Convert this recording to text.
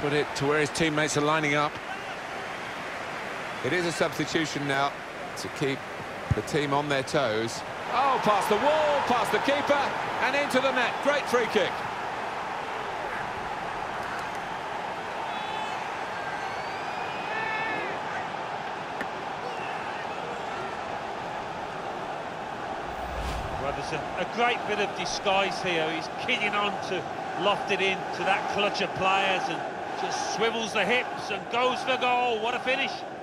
put it to where his teammates are lining up. It is a substitution now to keep the team on their toes. Oh, past the wall, past the keeper, and into the net. Great free kick. Well, there's a great bit of disguise here. He's kidding on to loft it in to that clutch of players and just swivels the hips and goes for goal. What a finish.